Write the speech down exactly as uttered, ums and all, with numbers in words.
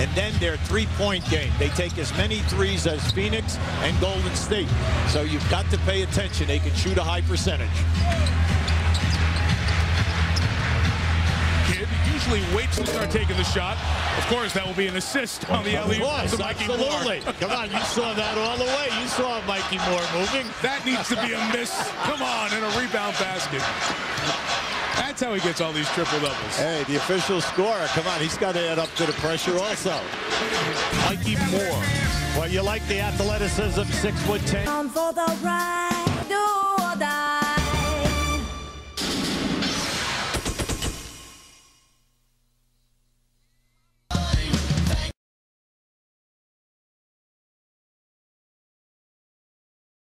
and then their three-point game. They take as many threes as Phoenix and Golden State. So you've got to pay attention. They can shoot a high percentage. Kid usually waits to start taking the shot. Of course, that will be an assist on the alley-oop to Mikki Moore. Absolutely. Come on, you saw that all the way. You saw Mikki Moore moving. That needs to be a miss. Come on, and a rebound basket. That's how he gets all these triple doubles. Hey, the official scorer. Come on, he's got to add up to the pressure also. Mikki Moore. Well, you like the athleticism, six foot ten.